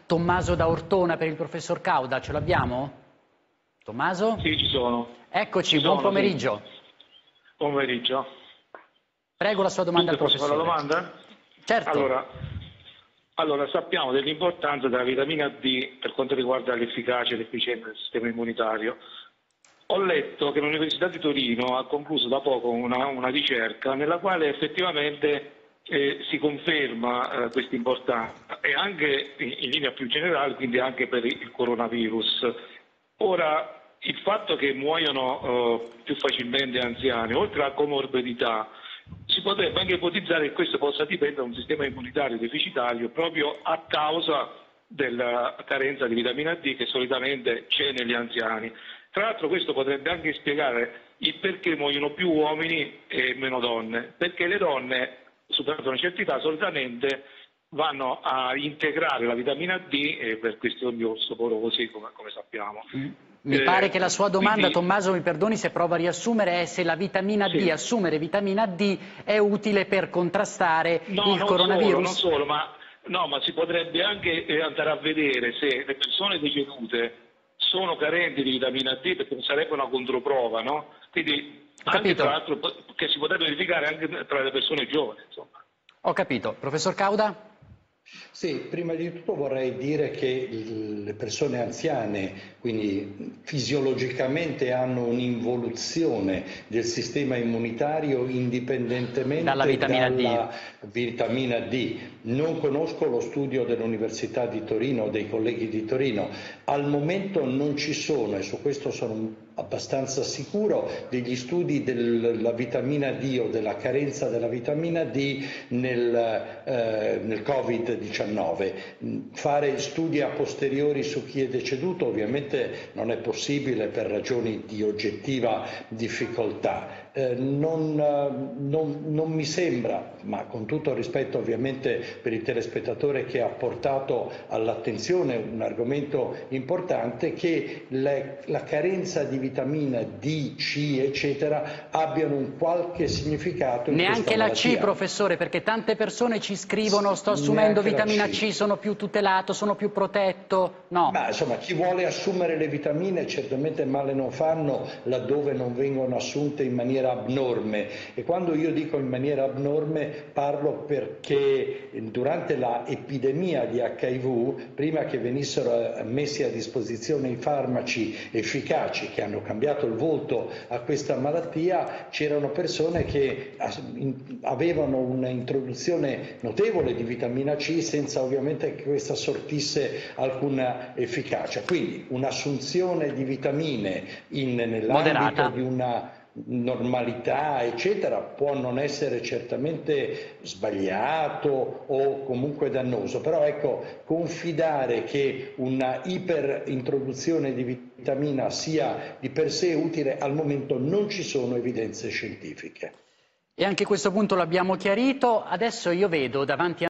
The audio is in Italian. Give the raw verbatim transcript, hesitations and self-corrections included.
Tommaso da Ortona per il professor Cauda, ce l'abbiamo? Tommaso? Sì, ci sono. Eccoci, ci buon sono, pomeriggio. Sì. Buon pomeriggio. Prego la sua domanda al Posso fare professore. la domanda? Certo. Allora, allora, sappiamo dell'importanza della vitamina D per quanto riguarda l'efficacia e l'efficienza del sistema immunitario. Ho letto che l'Università di Torino ha concluso da poco una, una ricerca nella quale effettivamente eh, si conferma eh, questa importanza e anche in, in linea più generale, quindi anche per il coronavirus. Ora, il fatto che muoiono eh, più facilmente anziani, oltre alla comorbidità, si potrebbe anche ipotizzare che questo possa dipendere da un sistema immunitario deficitario proprio a causa della carenza di vitamina D che solitamente c'è negli anziani. Tra l'altro questo potrebbe anche spiegare il perché muoiono più uomini e meno donne, perché le donne, superata una certa età, solitamente vanno a integrare la vitamina D per questioni di osteoporosi, come, come sappiamo. Mi pare che la sua domanda, quindi, Tommaso, mi perdoni se provo a riassumere, è se la vitamina D, sì. assumere vitamina D è utile per contrastare no, il non coronavirus? Solo, non solo, ma, no, ma si potrebbe anche andare a vedere se le persone decedute sono carenti di vitamina D, perché sarebbe una controprova, no? Quindi Ho anche capito. tra l'altro che si potrebbe verificare anche tra le persone giovani, insomma. Ho capito. Professor Cauda? Sì, prima di tutto vorrei dire che le persone anziane, quindi fisiologicamente, hanno un'involuzione del sistema immunitario indipendentemente dalla vitamina dalla D. vitamina D. Non conosco lo studio dell'Università di Torino, dei colleghi di Torino. Al momento non ci sono, e su questo sono abbastanza sicuro, degli studi della vitamina D o della carenza della vitamina D nel, eh, nel Covid diciannove. Fare studi a posteriori su chi è deceduto ovviamente non è possibile per ragioni di oggettiva difficoltà. Eh, non, non, non mi sembra, ma con tutto il rispetto ovviamente per il telespettatore che ha portato all'attenzione un argomento importante, che le, la carenza di vitamina D, C, eccetera, abbiano un qualche significato in Neanche questa la malattia. C, professore, perché tante persone ci scrivono: sto assumendo vitamina C, sono più tutelato, sono più protetto. No. Ma insomma, chi vuole assumere le vitamine certamente male non fanno laddove non vengono assunte in maniera abnorme, e quando io dico in maniera abnorme parlo perché durante la epidemia di H I V, prima che venissero messi a disposizione i farmaci efficaci che hanno cambiato il volto a questa malattia, c'erano persone che avevano un'introduzione notevole di vitamina C senza ovviamente che questa sortisse alcuna efficacia. Quindi un'assunzione di vitamine nell'ambito di una normalità eccetera può non essere certamente sbagliato o comunque dannoso, però ecco, confidare che una iperintroduzione di vitamina sia di per sé utile, al momento non ci sono evidenze scientifiche. E anche questo punto l'abbiamo chiarito. Adesso io vedo davanti a